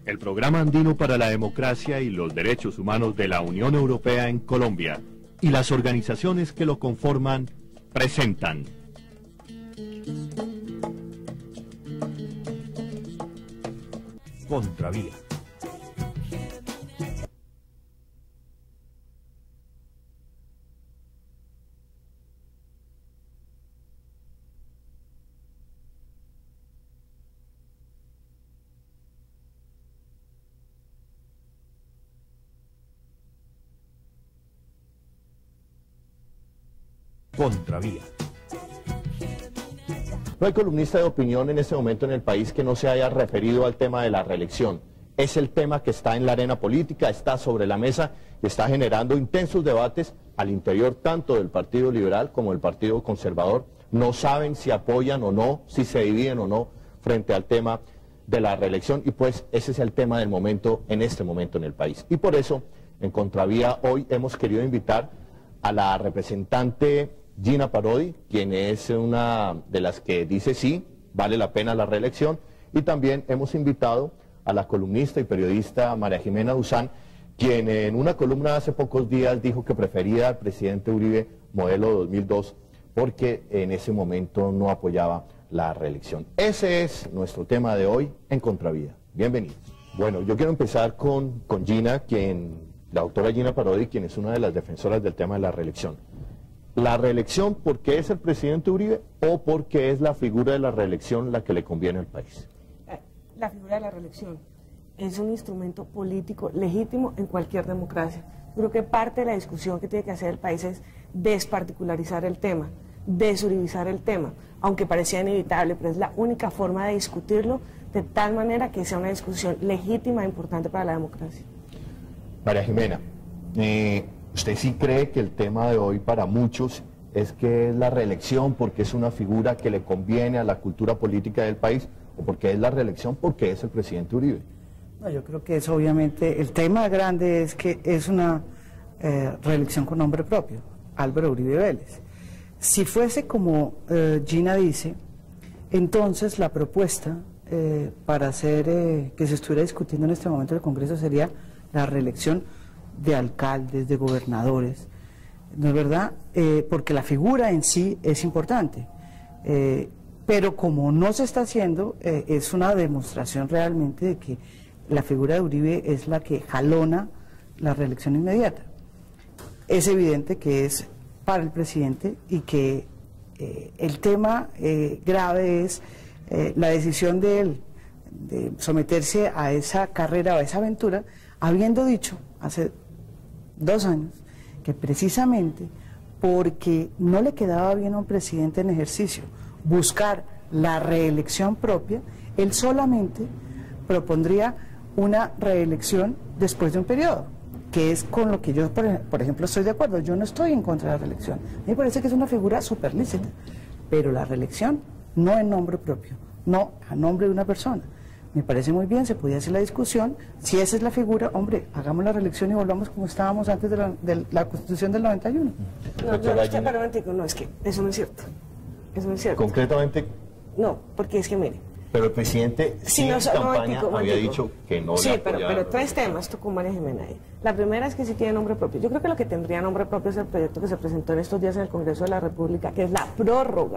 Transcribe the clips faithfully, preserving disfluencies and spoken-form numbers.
el Programa Andino para la Democracia y los Derechos Humanos de la Unión Europea en Colombia y las organizaciones que lo conforman presentan Contravía. Contravía. No hay columnista de opinión en este momento en el país que no se haya referido al tema de la reelección. Es el tema que está en la arena política, está sobre la mesa y está generando intensos debates al interior tanto del Partido Liberal como del Partido Conservador. No saben si apoyan o no, si se dividen o no frente al tema de la reelección, y pues ese es el tema del momento en este momento en el país. Y por eso, en Contravía, hoy hemos querido invitar a la representante Gina Parodi, quien es una de las que dice sí, vale la pena la reelección, y también hemos invitado a la columnista y periodista María Jimena Duzán, quien en una columna hace pocos días dijo que prefería al presidente Uribe modelo dos mil dos porque en ese momento no apoyaba la reelección. Ese es nuestro tema de hoy en Contravía. Bienvenidos. Bueno, yo quiero empezar con, con Gina, quien, la doctora Gina Parodi, quien es una de las defensoras del tema de la reelección. ¿La reelección porque es el presidente Uribe o porque es la figura de la reelección la que le conviene al país? La figura de la reelección es un instrumento político legítimo en cualquier democracia. Creo que parte de la discusión que tiene que hacer el país es desparticularizar el tema, desuribizar el tema, aunque parecía inevitable, pero es la única forma de discutirlo de tal manera que sea una discusión legítima e importante para la democracia. María Jimena, eh, ¿usted sí cree que el tema de hoy para muchos es que es la reelección porque es una figura que le conviene a la cultura política del país, o porque es la reelección porque es el presidente Uribe? No, yo creo que es obviamente, el tema grande es que es una eh, reelección con nombre propio, Álvaro Uribe Vélez. Si fuese como eh, Gina dice, entonces la propuesta eh, para hacer eh, que se estuviera discutiendo en este momento en el Congreso sería la reelección de alcaldes, de gobernadores, ¿no es verdad? Eh, porque la figura en sí es importante, eh, pero como no se está haciendo, eh, es una demostración realmente de que la figura de Uribe es la que jalona la reelección inmediata. Es evidente que es para el presidente y que eh, el tema eh, grave es eh, la decisión de él de someterse a esa carrera o a esa aventura, habiendo dicho hace dos años que precisamente porque no le quedaba bien a un presidente en ejercicio buscar la reelección propia, él solamente propondría una reelección después de un periodo, que es con lo que yo, por, por ejemplo, estoy de acuerdo. Yo no estoy en contra de la reelección. A mí me parece que es una figura súper lícita, pero la reelección no en nombre propio, no a nombre de una persona. Me parece muy bien, se podía hacer la discusión, si esa es la figura, hombre, hagamos la reelección y volvamos como estábamos antes de la, de la Constitución del noventa y uno. No, no, no, es que, no, es que eso no es cierto, eso no es cierto. Concretamente... No, porque es que mire... Pero el presidente sí, sí, no, en campaña no, había dicho que no sí, le pero, pero tres temas tocó María Jimena ahí. La primera es que sí tiene nombre propio. Yo creo que lo que tendría nombre propio es el proyecto que se presentó en estos días en el Congreso de la República, que es la prórroga.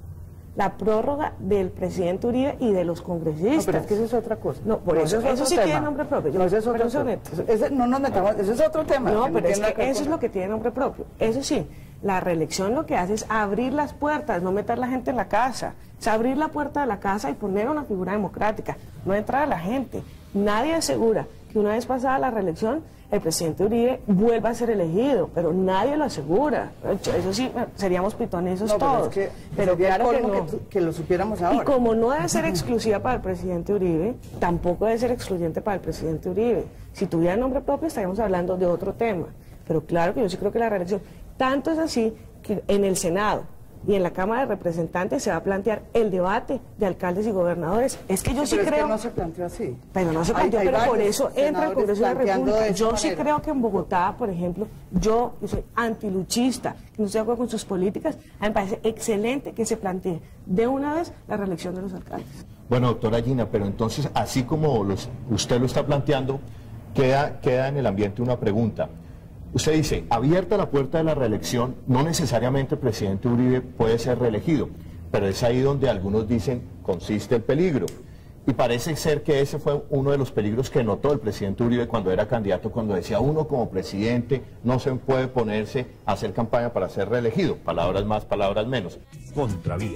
La prórroga del presidente Uribe y de los congresistas. No, pero es que eso es otra cosa. No, por no, eso, eso, eso sí tema. tiene nombre propio. Yo, no, eso es otro tema. Ese, no nos metamos, eso es otro tema. No, pero es que, que eso es lo que tiene nombre propio. Eso sí, la reelección lo que hace es abrir las puertas, no meter la gente en la casa. Es abrir la puerta de la casa y poner una figura democrática, no entrar a la gente. Nadie asegura que una vez pasada la reelección el presidente Uribe vuelva a ser elegido, pero nadie lo asegura. Eso sí, seríamos pitonizos no, todos. Pero, es que pero claro que, no. que, que lo supiéramos ahora. Y como no debe ser exclusiva para el presidente Uribe, tampoco debe ser excluyente para el presidente Uribe. Si tuviera nombre propio estaríamos hablando de otro tema. Pero claro que yo sí creo que la reelección, tanto es así que en el Senado y en la Cámara de Representantes se va a plantear el debate de alcaldes y gobernadores. Es que yo sí, sí creo... Es que no se planteó así. Pero no se planteó, hay, hay pero por eso entra el Congreso de la República. De yo manera. sí creo que en Bogotá, por ejemplo, yo que soy antiluchista, que no estoy de acuerdo con sus políticas, a mí me parece excelente que se plantee de una vez la reelección de los alcaldes. Bueno, doctora Gina, pero entonces, así como los, usted lo está planteando, queda, queda en el ambiente una pregunta. Usted dice, abierta la puerta de la reelección, no necesariamente el presidente Uribe puede ser reelegido, pero es ahí donde algunos dicen consiste el peligro. Y parece ser que ese fue uno de los peligros que notó el presidente Uribe cuando era candidato, cuando decía uno como presidente no se puede ponerse a hacer campaña para ser reelegido. Palabras más, palabras menos. Contravía.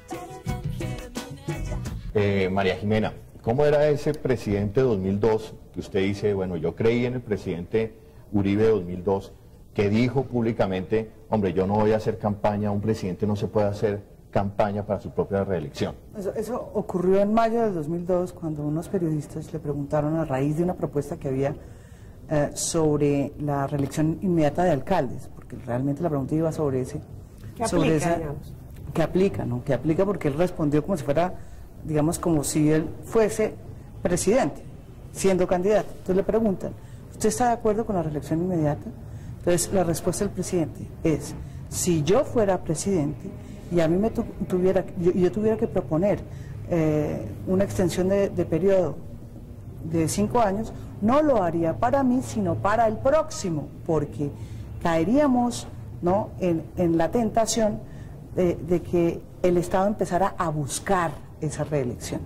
Eh, María Jimena, ¿cómo era ese presidente de dos mil dos que usted dice, bueno, yo creí en el presidente Uribe de dos mil dos, que dijo públicamente, hombre, yo no voy a hacer campaña, un presidente no se puede hacer campaña para su propia reelección? Eso, eso ocurrió en mayo del dos mil dos, cuando unos periodistas le preguntaron a raíz de una propuesta que había eh, sobre la reelección inmediata de alcaldes, porque realmente la pregunta iba sobre ese... ¿Qué sobre aplica, esa, digamos? ¿Qué aplica, no? ¿Qué aplica? Porque él respondió como si fuera, digamos, como si él fuese presidente, siendo candidato. Entonces le preguntan, ¿usted está de acuerdo con la reelección inmediata? Entonces la respuesta del presidente es, si yo fuera presidente y a mí me tu, tuviera, yo, yo tuviera que proponer eh, una extensión de, de periodo de cinco años, no lo haría para mí, sino para el próximo, porque caeríamos, ¿no?, en, en la tentación de, de que el Estado empezara a buscar esa reelección.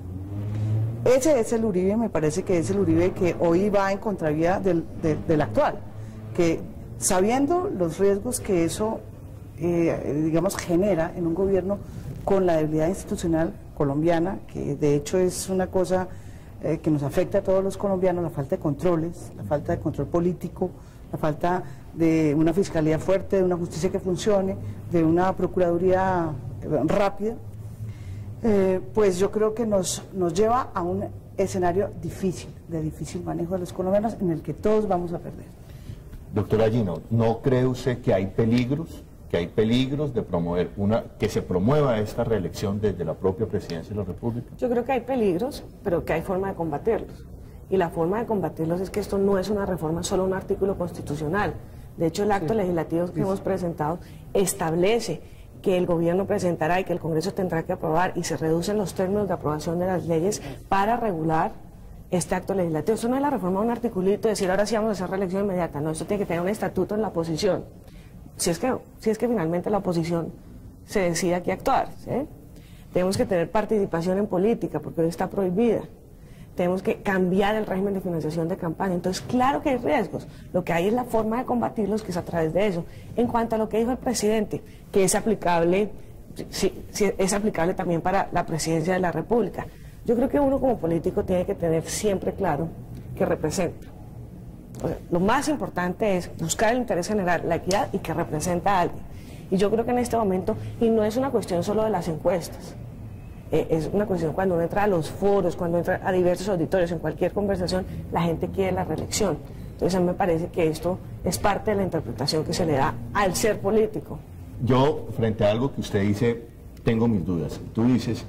Ese es el Uribe, me parece que es el Uribe que hoy va en contravía del, del, del actual, que sabiendo los riesgos que eso, eh, digamos, genera en un gobierno con la debilidad institucional colombiana, que de hecho es una cosa eh, que nos afecta a todos los colombianos, la falta de controles, la falta de control político, la falta de una fiscalía fuerte, de una justicia que funcione, de una procuraduría rápida. Eh, pues yo creo que nos, nos lleva a un escenario difícil, de difícil manejo de los colombianos, en el que todos vamos a perder. Doctora Gino, ¿no cree usted que hay peligros, que hay peligros de promover una, que se promueva esta reelección desde la propia presidencia de la República? Yo creo que hay peligros, pero que hay forma de combatirlos. Y la forma de combatirlos es que esto no es una reforma, solo un artículo constitucional. De hecho, el acto sí. legislativo que sí. hemos presentado establece que el gobierno presentará y que el Congreso tendrá que aprobar, y se reducen los términos de aprobación de las leyes para regular este acto legislativo. Eso no es la reforma de un articulito, decir ahora sí vamos a hacer reelección inmediata, no, eso tiene que tener un estatuto en la oposición, si es que, si es que finalmente la oposición se decide aquí actuar, ¿sí? Tenemos que tener participación en política, porque hoy está prohibida. Tenemos que cambiar el régimen de financiación de campaña. Entonces, claro que hay riesgos. Lo que hay es la forma de combatirlos, que es a través de eso. En cuanto a lo que dijo el presidente, que es aplicable, sí, sí, es aplicable también para la presidencia de la República. Yo creo que uno como político tiene que tener siempre claro que representa. O sea, lo más importante es buscar el interés general, la equidad, y que representa a alguien. Y yo creo que en este momento, y no es una cuestión solo de las encuestas, Eh, es una cuestión cuando uno entra a los foros, cuando entra a diversos auditorios, en cualquier conversación, la gente quiere la reelección. Entonces a mí me parece que esto es parte de la interpretación que se le da al ser político. Yo, frente a algo que usted dice, tengo mis dudas. Tú dices,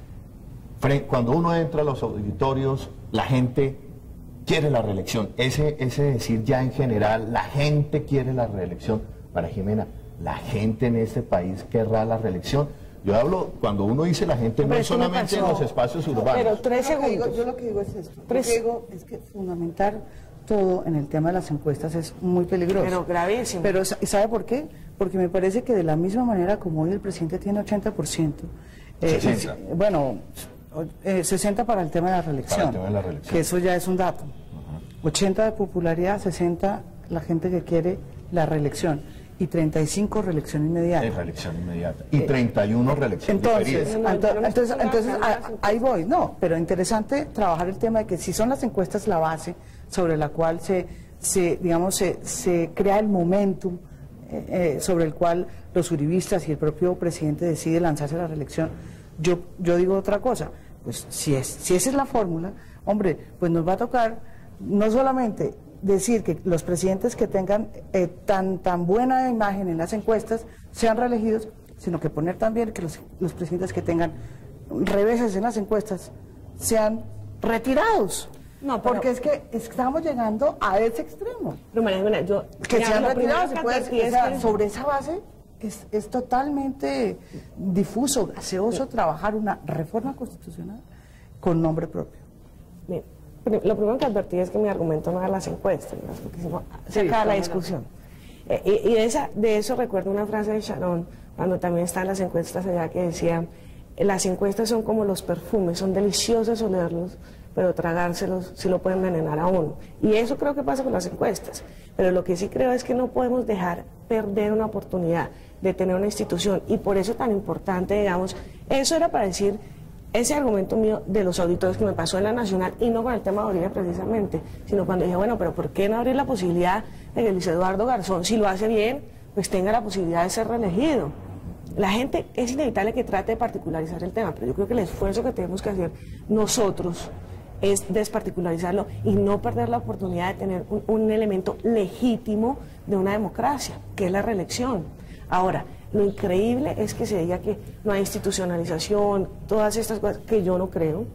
cuando uno entra a los auditorios, la gente quiere la reelección. Ese, ese decir ya en general, la gente quiere la reelección. María Jimena, ¿la gente en este país querrá la reelección? Yo hablo, cuando uno dice la gente, no es solamente en los espacios urbanos. Pero tres yo, lo segundos. digo, yo lo que digo es esto. Tres. Lo que digo es que fundamentar todo en el tema de las encuestas es muy peligroso. Pero gravísimo. Pero ¿sabe por qué? Porque me parece que de la misma manera como hoy el presidente tiene ochenta por ciento, eh, sesenta. Es, bueno, eh, sesenta para el tema de la reelección. Para el tema de la reelección. Que eso ya es un dato. Uh-huh. ochenta de popularidad, sesenta la gente que quiere la reelección. Y treinta y cinco reelección inmediata. Es reelección inmediata. Y treinta y uno reelección entonces, diferida. entonces, entonces, entonces a, ahí voy. No, pero interesante trabajar el tema de que si son las encuestas la base sobre la cual se, se digamos, se, se crea el momentum eh, eh, sobre el cual los uribistas y el propio presidente decide lanzarse a la reelección. Yo, yo digo otra cosa. Pues si, es, si esa es la fórmula, hombre, pues nos va a tocar no solamente decir que los presidentes que tengan eh, tan, tan buena imagen en las encuestas sean reelegidos, sino que poner también que los, los presidentes que tengan reveses en las encuestas sean retirados. No, pero, porque es que estamos llegando a ese extremo. Pero María Jimena, yo, que ya, sean retirados, que y puede, advertí o sea, es que... sobre esa base es, es totalmente difuso, gaseoso trabajar una reforma constitucional con nombre propio. Bien, lo primero que advertí es que mi argumento no era las encuestas, ¿no? Porque si no, se Sí, acaba la no, discusión. Eh, y y de, esa, de eso recuerdo una frase de Sharon, cuando también están las encuestas allá, que decía, las encuestas son como los perfumes, son deliciosos olerlos, pero tragárselos sí lo puede envenenar a uno. Y eso creo que pasa con las encuestas. Pero lo que sí creo es que no podemos dejar perder una oportunidad de tener una institución. Y por eso tan importante, digamos, eso era para decir ese argumento mío de los auditores que me pasó en la Nacional, y no con el tema de Uribe precisamente, sino cuando dije, bueno, pero ¿por qué no abrir la posibilidad de que Luis Eduardo Garzón, si lo hace bien, pues tenga la posibilidad de ser reelegido? La gente es inevitable que trate de particularizar el tema, pero yo creo que el esfuerzo que tenemos que hacer nosotros es desparticularizarlo y no perder la oportunidad de tener un, un elemento legítimo de una democracia, que es la reelección. Ahora, lo increíble es que se diga que no hay institucionalización, todas estas cosas, que yo no creo,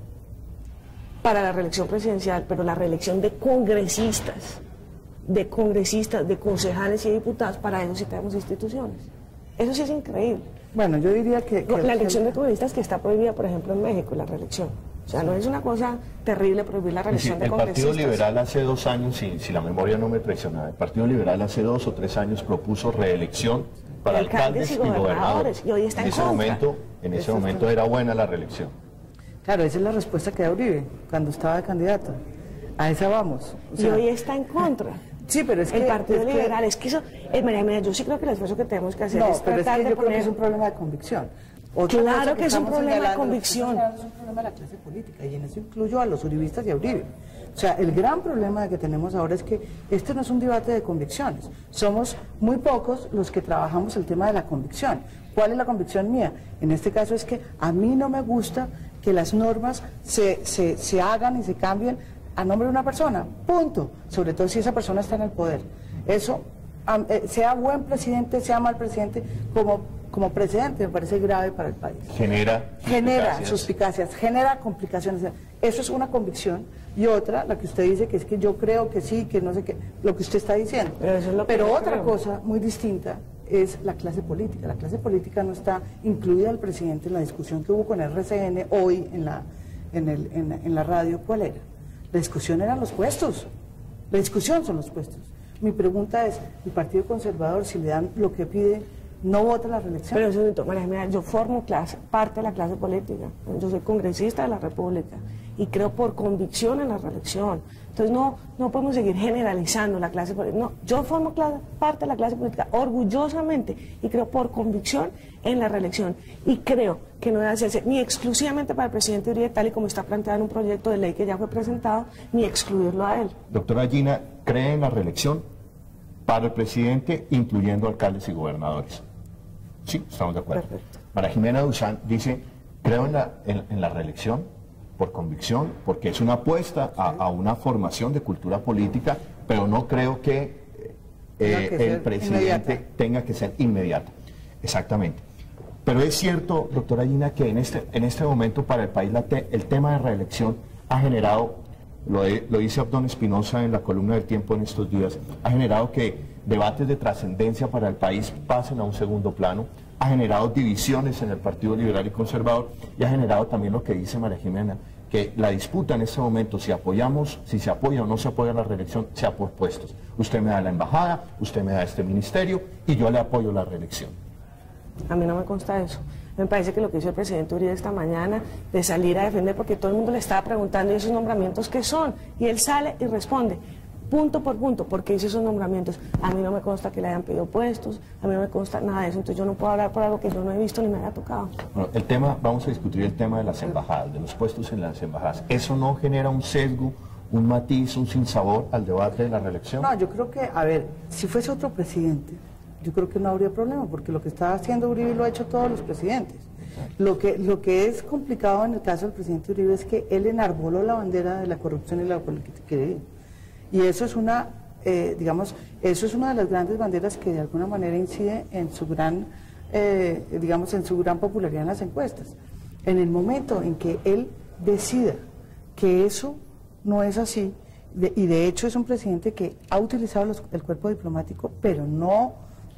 para la reelección presidencial, pero la reelección de congresistas, de congresistas, de concejales y diputados, para eso sí tenemos instituciones. Eso sí es increíble. Bueno, yo diría que... que la elección de congresistas que está prohibida, por ejemplo, en México, la reelección. O sea, no es una cosa terrible prohibir la reelección Sí, de el congresistas. Partido Liberal hace dos años, si, si la memoria no me traiciona, el Partido Liberal hace dos o tres años propuso reelección para Alcaldes alcaldes, y y gobernadores, gobernadores. y hoy está en ese contra. momento, en ese momento era buena la reelección. Claro, esa es la respuesta que da Uribe cuando estaba de candidato. A esa vamos. O sea, y hoy está en contra. Sí, pero es que... El Partido es que- Liberal, es que eso... Eh, María Jimena, yo sí creo que el esfuerzo que tenemos que hacer No, es pero es tratar que de yo creo que poner... es un problema de convicción. Otra Claro cosa que es un estamos problema de señalando, lo que convicción. estamos señalando es un problema de la clase política, y en eso incluyo a los uribistas y a Uribe. O sea, el gran problema que tenemos ahora es que este no es un debate de convicciones. Somos muy pocos los que trabajamos el tema de la convicción. ¿Cuál es la convicción mía? En este caso es que a mí no me gusta que las normas se, se, se hagan y se cambien a nombre de una persona, punto. Sobre todo si esa persona está en el poder. Eso, am- eh, sea buen presidente, sea mal presidente, como, como precedente me parece grave para el país. Genera Genera suspicacias. suspicacias, genera complicaciones. Eso es una convicción. Y otra, la que usted dice, que es que yo creo que sí, que no sé qué, lo que usted está diciendo. Pero eso es lo que Pero yo otra creo. cosa muy distinta es la clase política. La clase política no está incluida el presidente en la discusión que hubo con R C N hoy en la, en el, en, la- en la radio. ¿Cuál era? La discusión eran los puestos. La discusión son los puestos. Mi pregunta es, ¿el Partido Conservador, si le dan lo que pide, no vota la reelección? Pero eso, María Jimena, yo formo clase, parte de la clase política. Yo soy congresista de la República y creo por convicción en la reelección. Entonces no, no podemos seguir generalizando la clase política. No, yo formo clase, parte de la clase política orgullosamente y creo por convicción en la reelección. Y creo que no debe hacerse ni exclusivamente para el presidente Uribe, tal y como está planteado en un proyecto de ley que ya fue presentado, ni excluirlo a él. Doctora Gina, ¿cree en la reelección para el presidente, incluyendo alcaldes y gobernadores? Sí, estamos de acuerdo. Perfecto. María Jimena Duzán dice, creo en la, en, en la reelección por convicción, porque es una apuesta a, a una formación de cultura política, pero no creo que, Tenga eh, que el ser presidente inmediata. tenga que ser inmediato. Exactamente. Pero es cierto, doctora Gina, que en este, en este momento para el país la te- el tema de reelección ha generado, lo, de- lo dice Abdón Espinosa en la columna del Tiempo en estos días, ha generado que debates de trascendencia para el país pasen a un segundo plano, ha generado divisiones en el Partido Liberal y Conservador y ha generado también lo que dice María Jimena, que la disputa en este momento, si apoyamos, si se apoya o no se apoya la reelección, sea por puestos. Usted me da la embajada, usted me da este ministerio y yo le apoyo la reelección. A mí no me consta eso. Me parece que lo que hizo el presidente Uribe esta mañana de salir a defender, porque todo el mundo le estaba preguntando, ¿y esos nombramientos qué son? Y él sale y responde, punto por punto, ¿por qué hizo esos nombramientos? A mí no me consta que le hayan pedido puestos, a mí no me consta nada de eso, entonces yo no puedo hablar por algo que yo no he visto ni me haya tocado. Bueno, el tema, vamos a discutir el tema de las embajadas, de los puestos en las embajadas. ¿Eso no genera un sesgo, un matiz, un sinsabor al debate de la reelección? No, yo creo que, a ver, si fuese otro presidente, yo creo que no habría problema, porque lo que está haciendo Uribe lo ha hecho todos los presidentes. Lo que, lo que es complicado en el caso del presidente Uribe es que él enarboló la bandera de la corrupción y la política. Y eso es una, eh, digamos, eso es una de las grandes banderas que de alguna manera incide en su gran eh, digamos, en su gran popularidad en las encuestas. En el momento en que él decida que eso no es así, de, y de hecho es un presidente que ha utilizado los, el cuerpo diplomático, pero no,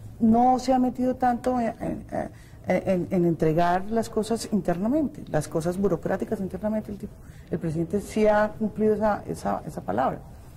no se ha metido tanto en, en, en, en entregar las cosas internamente, las cosas burocráticas internamente. El, tipo, el presidente sí ha cumplido esa, esa, esa palabra.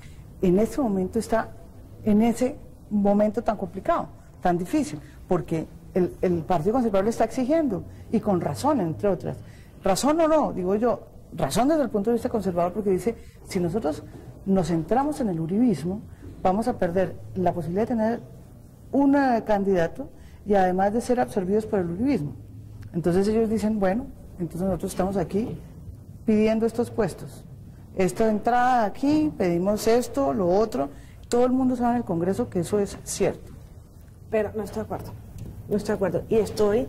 En este momento está en ese momento tan complicado, tan difícil, porque el, el Partido Conservador le está exigiendo, y con razón, entre otras. Razón o no, digo yo, razón desde el punto de vista conservador, porque dice, si nosotros nos centramos en el uribismo, vamos a perder la posibilidad de tener un candidato y además de ser absorbidos por el uribismo. Entonces ellos dicen, bueno, entonces nosotros estamos aquí pidiendo estos puestos. Esta entrada aquí, pedimos esto, lo otro. Todo el mundo sabe en el Congreso que eso es cierto. Pero no estoy de acuerdo, no estoy de acuerdo. Y estoy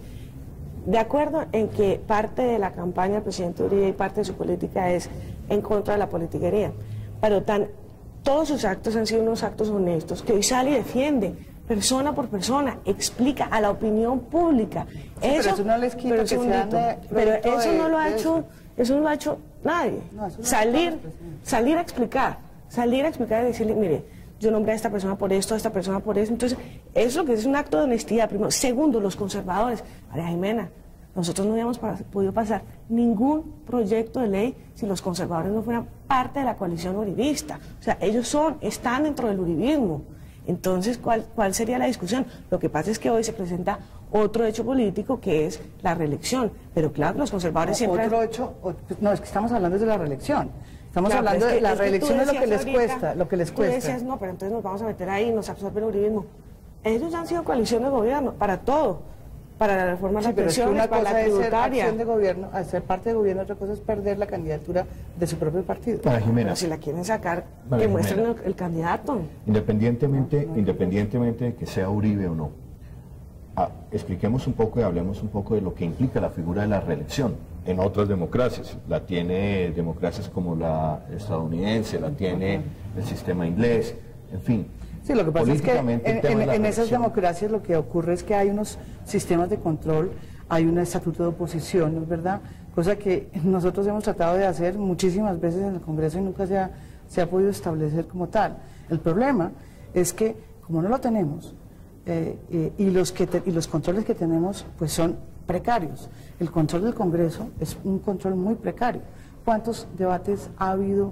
de acuerdo en que parte de la campaña del presidente Uribe y parte de su política es en contra de la politiquería. Pero tan, todos sus actos han sido unos actos honestos, que hoy sale y defiende, persona por persona, explica a la opinión pública. Sí, eso, pero eso no les quita que sean de, pero eso de, no lo ha hecho, eso. eso no lo ha hecho nadie. No, eso no salir, salir a explicar, salir a explicar y decirle, mire, yo nombré a esta persona por esto, a esta persona por eso. Entonces, eso es lo que es un acto de honestidad, primero. Segundo, los conservadores. María Jimena, nosotros no habíamos podido pasar ningún proyecto de ley si los conservadores no fueran parte de la coalición uribista. O sea, ellos son, están dentro del uribismo. Entonces, ¿cuál, cuál sería la discusión? Lo que pasa es que hoy se presenta otro hecho político que es la reelección. Pero claro que los conservadores no, siempre... Otro hecho, no, es que estamos hablando de la reelección. Estamos claro, hablando es que, de la es que reelección es lo que les ahorita, cuesta, lo que les tú cuesta. Decías, no, pero entonces nos vamos a meter ahí y nos absorbe el uribismo. Ellos han sido coalición de gobierno para todo, para la reforma de Sí, las pero es que pensiones, una para cosa la es ser tributaria. acción de gobierno, al ser parte de gobierno, otra cosa es perder la candidatura de su propio partido. María Jimena. Pero si la quieren sacar, María que muestren Jimena. el, el candidato. Independientemente, independientemente de que sea Uribe o no, ah, expliquemos un poco y hablemos un poco de lo que implica la figura de la reelección en otras democracias. La tiene democracias como la estadounidense, la tiene el sistema inglés, en fin. Sí, lo que pasa es que en, el tema de en, la en esas reelección. democracias lo que ocurre es que hay unos sistemas de control, hay un estatuto de oposición, ¿no es verdad? Cosa que nosotros hemos tratado de hacer muchísimas veces en el Congreso y nunca se ha, se ha podido establecer como tal. El problema es que, como no lo tenemos, eh, eh, y, los que te, y los controles que tenemos pues son precarios. El control del Congreso es un control muy precario. ¿Cuántos debates ha habido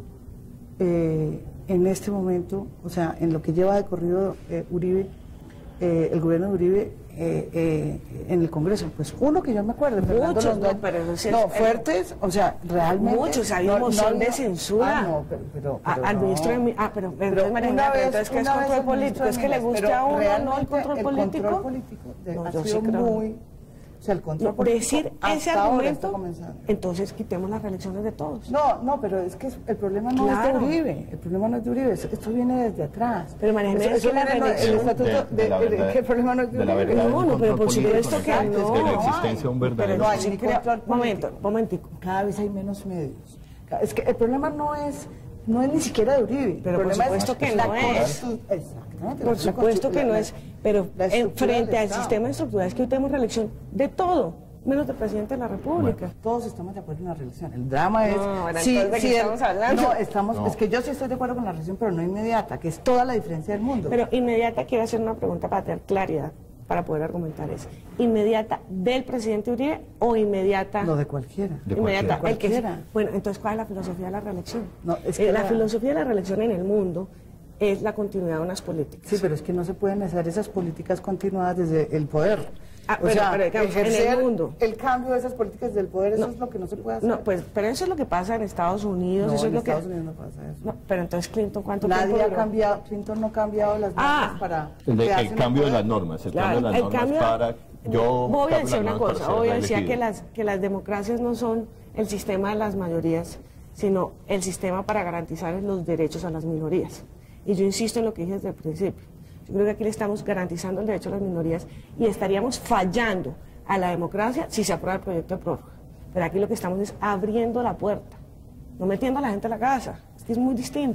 eh, en este momento, o sea, en lo que lleva de corrido eh, Uribe, eh, el gobierno de Uribe eh, eh, en el Congreso? Pues uno que yo me acuerdo, Fernando Muchos, Londoño. no, pero eso sí es- No, fuertes, o sea, realmente. Muchos, había no- moción no de había- censura. Ah, no, pero, pero, A- pero al no. ministro de mi- ah, pero, pero entonces, María una Jimena, pero vez- entonces, ¿qué es una vez control el ministro político? ¿Es que le Minas, guste pero a uno no el realmente control el político? control político de- No, ha yo sí sido creo. muy, o sea, el control político Decir ese hasta ahora está argumento, comenzando. entonces quitemos las reelecciones de todos. No, no, pero es que el problema no Claro. es de Uribe, el problema no es de Uribe, eso- esto viene desde atrás. Pero, María Jimena, Eso- es que eso la viene, no, reelección- el estatuto De- de, de la de- verdad- que el problema no es de de la Uribe. verdad, No, un no, pero control por supuesto político que antes no. de la existencia de un Pero verdadero No hay sí ni creo- control momento, político. momentico. Cada vez hay menos medios. Es que el problema no es, no es ni siquiera de Uribe. Pero el por problema supuesto que la no es. constitu- Exactamente. Por la supuesto que constitu- no la- es, pero la en estructura frente del al Estado. sistema estructural es que hoy tenemos reelección de todo, menos del presidente de la República. Todos estamos de acuerdo en la reelección. El drama es. No, bueno, sí, entonces, ¿de qué sí, el- estamos hablando? No, estamos, No. es que yo sí estoy de acuerdo con la reelección, pero no inmediata, que es toda la diferencia del mundo. Pero inmediata, quiero hacer una pregunta para tener claridad, para poder argumentar eso. ¿Inmediata del presidente Uribe o inmediata? No, de cualquiera. De inmediata. cualquiera. El que- Cualquiera. bueno, entonces, ¿cuál es la filosofía de la reelección? No, es Eh, que la, la- filosofía de la reelección en el mundo es la continuidad de unas políticas. Sí, pero es que no se pueden hacer esas políticas continuadas desde el poder. Ah, o pero- sea, pero, digamos, en el ejercer mundo. el cambio de esas políticas del poder, eso No. es lo que no se puede hacer. No, pues, pero eso es lo que pasa en Estados Unidos, No, eso en es lo Estados que... Unidos no pasa eso. No, pero entonces Clinton, ¿cuánto tiempo Nadie ha duró? cambiado, Clinton no ha cambiado las normas Ah. para... El, de- que el hacen cambio de poder. las normas, el Claro, cambio de las el normas cambio- para... Yo voy a cambio decir las una normas para cosa, ser voy a decir que reelegido. las, que las democracias no son el sistema de las mayorías, sino el sistema para garantizar los derechos a las minorías. Y yo insisto en lo que dije desde el principio. Yo creo que aquí le estamos garantizando el derecho a las minorías y estaríamos fallando a la democracia si se aprueba el proyecto de prórroga. Pero aquí lo que estamos es abriendo la puerta, no metiendo a la gente a la casa. Es que es muy distinto.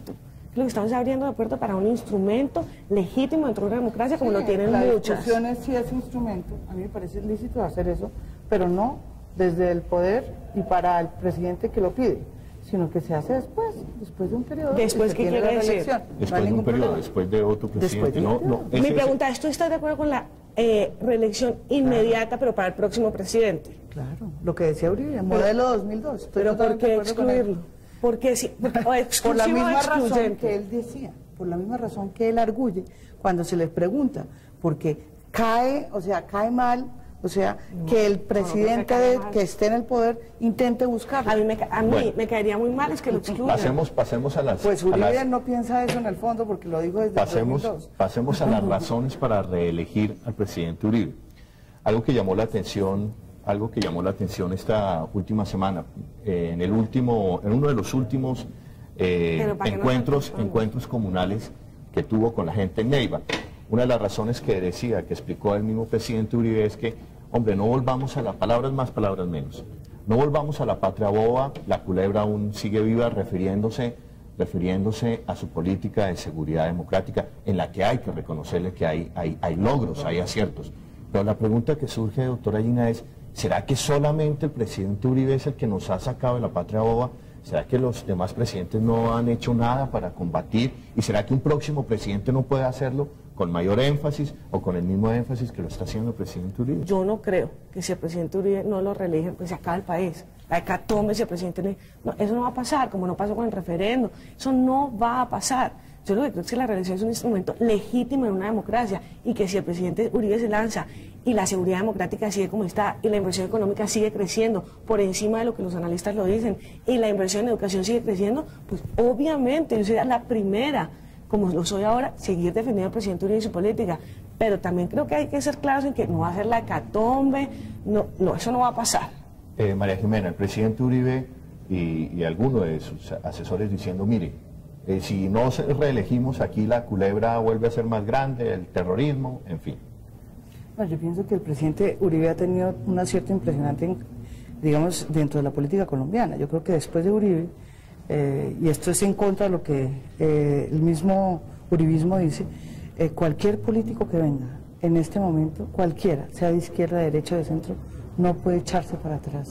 Lo que estamos abriendo la puerta para un instrumento legítimo dentro de una democracia como Sí, lo tienen la muchas. discusión es si es instrumento, a mí me parece lícito hacer eso, pero no desde el poder y para el presidente que lo pide, sino que se hace después, después de un periodo. ¿Después qué quiere decir? Después no hay de un ningún periodo, problema. después de otro presidente. Después de un No, no, periodo. ese- Mi ese- pregunta es, ¿tú estás de acuerdo con la eh, reelección inmediata, pero para el próximo presidente? Claro, lo que decía Uribe, modelo dos mil dos. Estoy ¿Pero por totalmente qué de acuerdo con él. excluirlo? ¿Por qué sí? Por, o Por la exclusivo o misma razón excluyente. que él decía, por la misma razón que él arguye cuando se les pregunta, porque cae, o sea, cae mal, o sea, que el presidente cae de- mal. que esté en el poder intente buscarlo. A mí, me, ca- a mí Bueno. me caería muy mal es que lo excluyan. Pasemos, pasemos a las... Pues a Uribe las- no piensa eso en el fondo porque lo dijo desde Pasemos, el dos mil dos. pasemos a las razones para reelegir al presidente Uribe. Algo que llamó la atención, algo que llamó la atención esta última semana, eh, en el último, en uno de los últimos eh, Pero para que no encuentros, se confunda. encuentros comunales que tuvo con la gente en Neiva. Una de las razones que decía, que explicó el mismo presidente Uribe es que, hombre, no volvamos a las palabras más, palabras menos. No volvamos a la patria boba, la culebra aún sigue viva, refiriéndose, refiriéndose a su política de seguridad democrática, en la que hay que reconocerle que hay, hay, hay logros, hay aciertos. Pero la pregunta que surge, doctora Gina, es, ¿será que solamente el presidente Uribe es el que nos ha sacado de la patria boba? ¿Será que los demás presidentes no han hecho nada para combatir? ¿Y será que un próximo presidente no puede hacerlo con mayor énfasis o con el mismo énfasis que lo está haciendo el presidente Uribe? Yo no creo que si el presidente Uribe no lo reeligen, pues se acaba el país. La hecatombe si el presidente Uribe... No, eso no va a pasar, como no pasó con el referendo. Eso no va a pasar. Yo lo que creo es que la reelección es un instrumento legítimo en una democracia y que si el presidente Uribe se lanza y la seguridad democrática sigue como está y la inversión económica sigue creciendo por encima de lo que los analistas lo dicen y la inversión en educación sigue creciendo, pues obviamente yo sería la primera, como lo soy ahora, seguir defendiendo al presidente Uribe y su política. Pero también creo que hay que ser claros en que no va a ser la hecatombe, no, no, eso no va a pasar. Eh, María Jimena, el presidente Uribe y, y alguno de sus asesores diciendo, mire, eh, si no se- reelegimos aquí la culebra vuelve a ser más grande, el terrorismo, en fin. No, yo pienso que el presidente Uribe ha tenido un acierto impresionante, en, digamos, dentro de la política colombiana. Yo creo que después de Uribe, eh, y esto es en contra de lo que eh, el mismo uribismo dice, eh, cualquier político que venga en este momento, cualquiera, sea de izquierda, de derecha o de centro, no puede echarse para atrás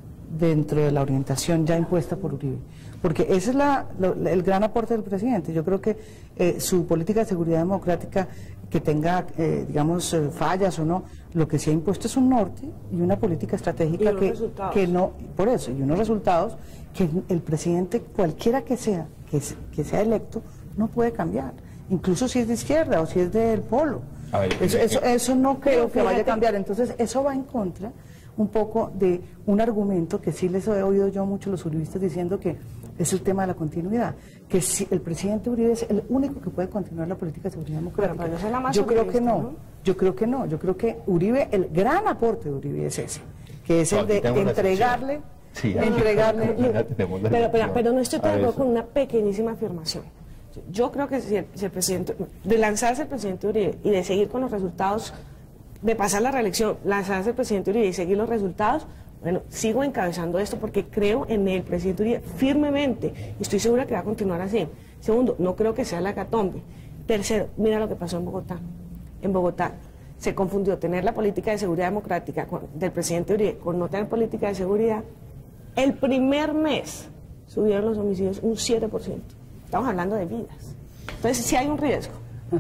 dentro de la orientación ya impuesta por Uribe. Porque ese es la, lo- el gran aporte del presidente. Yo creo que eh, su política de seguridad democrática, que tenga, eh, digamos, eh, fallas o no, lo que se ha impuesto es un norte y una política estratégica Y unos que, resultados. que no, por eso, y unos resultados que el presidente, cualquiera que sea, que, se- que sea electo, no puede cambiar. Incluso si es de izquierda o si es del polo. A ver, eso, eh, eso, eso no creo Pero que vaya a fíjate- cambiar. Entonces, eso va en contra un poco de un argumento que sí les he oído yo mucho los uribistas diciendo que es el tema de la continuidad, que si el presidente Uribe es el único que puede continuar la política de seguridad democrática. pero yo soy la más yo creo que uribista, no, ¿no? yo creo que no, yo creo que Uribe, el gran aporte de Uribe es ese, que es No, el aquí de tenemos la entregarle, excepción. Sí, aquí- entregarle, Ya tenemos la Pero, pero, elección. pero no estoy A tan de acuerdo eso. con una pequeñísima afirmación. Yo creo que si el, si el presidente, de lanzarse el presidente Uribe y de seguir con los resultados, de pasar la reelección, lanzarse el presidente Uribe y seguir los resultados, bueno, sigo encabezando esto porque creo en el presidente Uribe firmemente y estoy segura que va a continuar así. Segundo, no creo que sea la hecatombe. Tercero, mira lo que pasó en Bogotá. En Bogotá se confundió tener la política de seguridad democrática con- del presidente Uribe con no tener política de seguridad. El primer mes subieron los homicidios un siete por ciento. Estamos hablando de vidas. Entonces, sí hay un riesgo.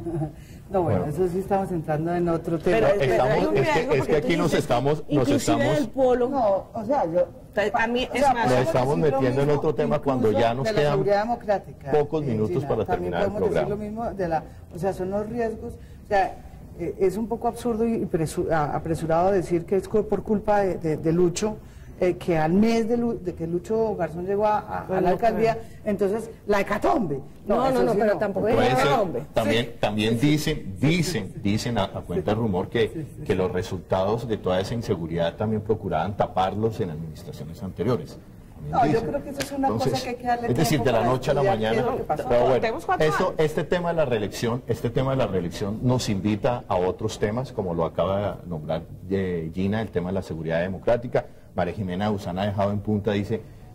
no bueno, Bueno. eso sí estamos entrando en otro tema. Pero, No, pero estamos- hay un es que- riesgo es porque que tú aquí nos dices, estamos- nos inclusive estamos- del polo. No, o sea, yo... Entonces, a mí es O sea, más... Nos podemos estamos decir lo metiendo en mismo otro tema cuando incluso ya nos de la quedan seguridad democrática, pocos eh, minutos Gina. para También terminar el podemos decir programa. lo mismo de la, o sea, son los riesgos, o sea, eh, es un poco absurdo y presu- a- apresurado decir que es cu- por culpa de, de- de Lucho, eh, que al mes de, Lu- de que Lucho Garzón llegó a, a- a Bueno, la alcaldía, entonces la hecatombe. No, eso no, no, sí pero tampoco es Puede ser. hecatombe. También, también dicen, dicen, dicen a, a cuenta de rumor que, que los resultados de toda esa inseguridad también procuraban taparlos en administraciones anteriores. También No, yo dicen. creo que eso es una cosa que hay que darle Es decir, tiempo de la para noche a la estudiar qué es mañana. lo que pasó. Pero bueno, Tenemos cuatro esto, años. este tema de la reelección, este tema de la reelección nos invita a otros temas, como lo acaba de nombrar eh, Gina, el tema de la seguridad democrática. María Jimena Usana ha dejado en punta, dice,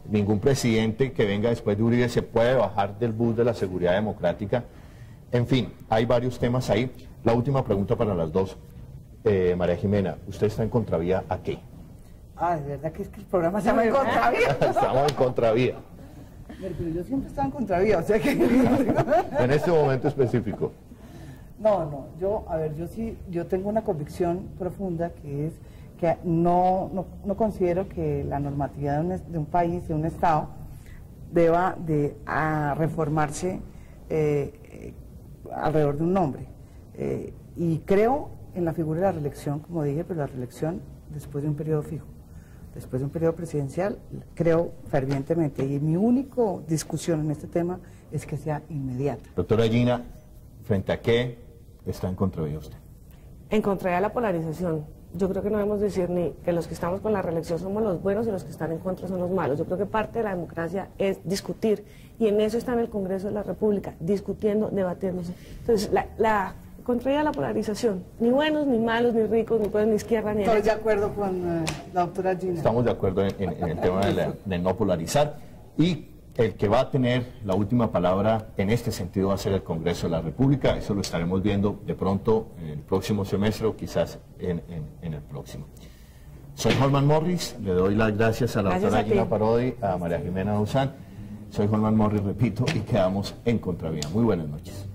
Ningún presidente que venga después de Uribe se puede bajar del bus de la seguridad democrática. En fin, hay varios temas ahí. La última pregunta para las dos. Eh, María Jimena, ¿usted está en contravía a qué? Ah, de verdad que es que el programa se llama En Contravía. Estamos en contravía. Pero yo siempre estaba en contravía, o sea que... En este momento específico. No, no, yo, a ver, yo sí, yo tengo una convicción profunda que es que no, no, no considero que la normatividad de un, de un país, de un Estado, deba de a, reformarse eh, eh, alrededor de un nombre. Eh, y creo en la figura de la reelección, como dije, pero la reelección después de un periodo fijo. Después de un periodo presidencial, creo fervientemente, y mi única discusión en este tema es que sea inmediata. Doctora Gina, ¿frente a qué está en contravía usted? En contravía a la polarización. Yo creo que no debemos decir ni que los que estamos con la reelección somos los buenos y los que están en contra son los malos. Yo creo que parte de la democracia es discutir, y en eso está en el Congreso de la República, discutiendo, debatiéndose. Entonces, la, la contraria a la polarización, ni buenos, ni malos, ni ricos, ni pueblos, ni izquierda, ni Estoy derecha. de acuerdo con uh, la doctora Gina. Estamos de acuerdo en, en, en el tema de, la, de no polarizar, y el que va a tener la última palabra en este sentido va a ser el Congreso de la República. Eso lo estaremos viendo de pronto en el próximo semestre o quizás en, en, en el próximo. Soy Holman Morris, le doy las gracias a la Gracias doctora a Gina ti. Parodi, a María Jimena Duzán. Soy Holman Morris, repito, y quedamos en contravía. Muy buenas noches.